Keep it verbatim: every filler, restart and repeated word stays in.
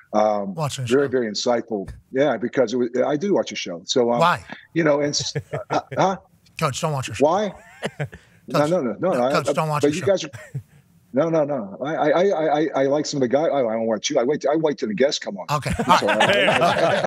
Um, Watching the very, show. very insightful. Yeah, because it was, I do watch your show. So um, Why? You know, and uh, huh? Coach, don't watch your show. Why? no, no, no, no, no, I, Coach, I, don't watch But your you show. guys are. No, no, no. I, I, I, I, I like some of the guys. I, I don't watch you. I wait. I wait till the guests come on. Okay. So, uh,